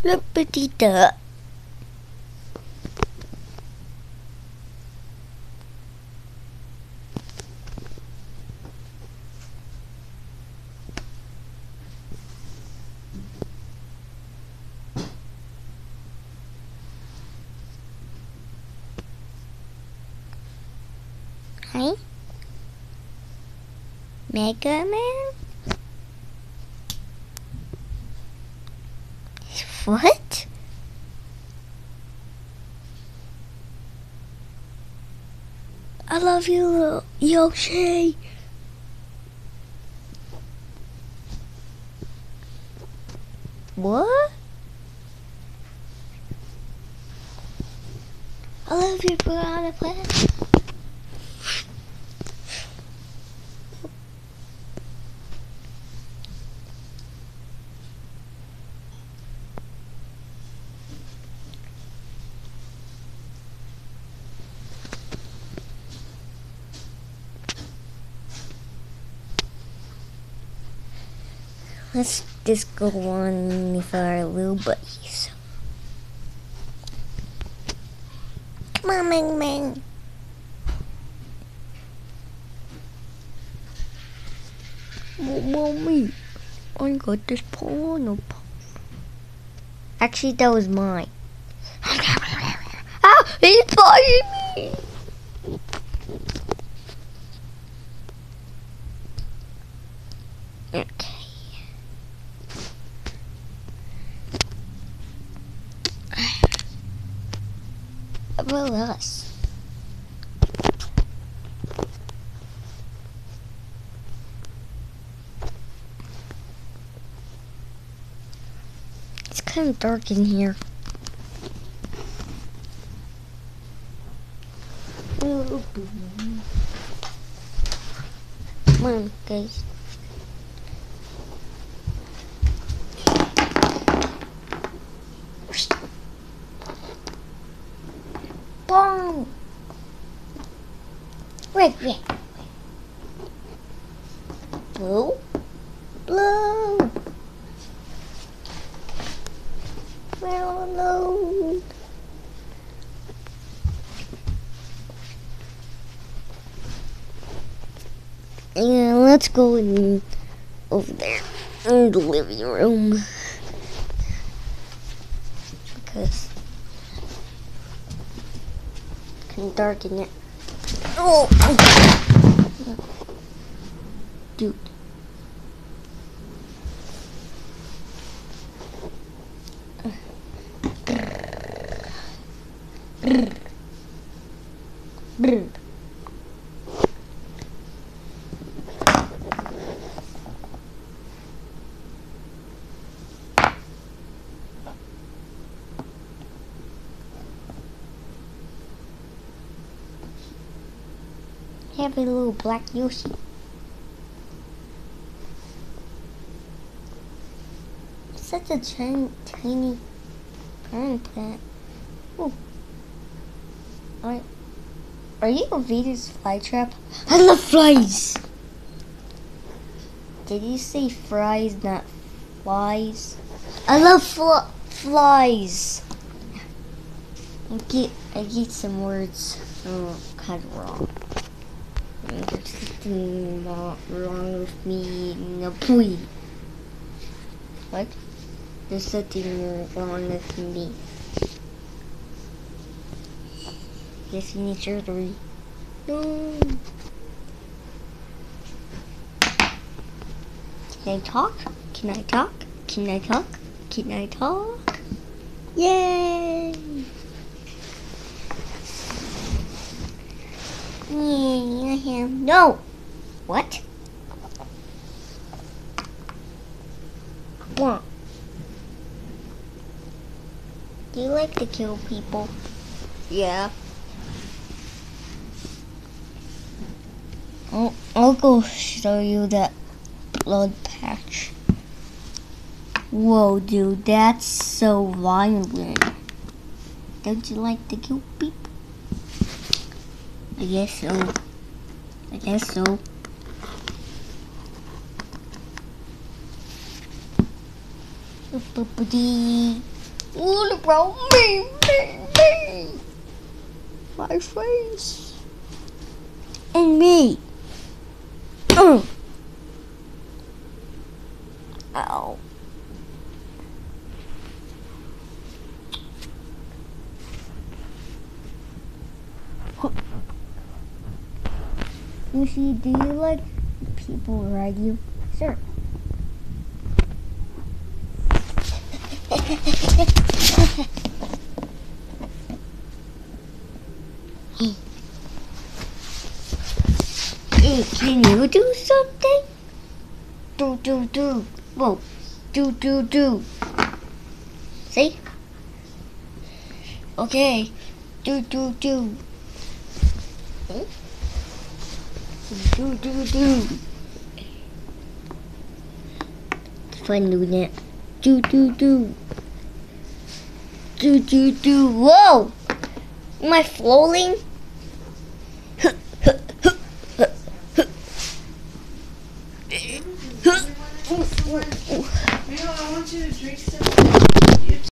Flippity duck. Hi, Mega Man? What? I love you, little Yoshi. What? I love you, Piranha Plant. Let's just go on with our little buddies. Come on, Mang Mang. Mommy, I got this piranha. Actually, that was mine. Ah, he's biting me. Okay. About us. It's kind of dark in here. Come on, guys. Bomb! Red. Blue. We're all alone. And let's go over there in the living room. Because I can darken it. Oh! Dude. Brr. Have a little black Yoshi. It's such a tiny parent plant. Oh. Are you Vita's fly trap? I love flies! Did you say fries, not flies? I love flies! I get some words kind of wrong. There's something not wrong with me. No, please. What? There's something wrong with me. Guess you need surgery. No. Can I talk? Can I talk? Can I talk? Can I talk? Yay! No! What? What? Do you like to kill people? Yeah. I'll go show you that blood patch. Whoa, dude, that's so violent. Don't you like to kill people? I guess so. I guess so. Boopity. What about me? My face. And me. Ow. Lucy, do you like people ride you? Sure. Hey, can you do something? Do. Whoa. Do. See? Okay. Do. Do. It's fun doing that. Do. Whoa! Am I floating? I want you to drink some.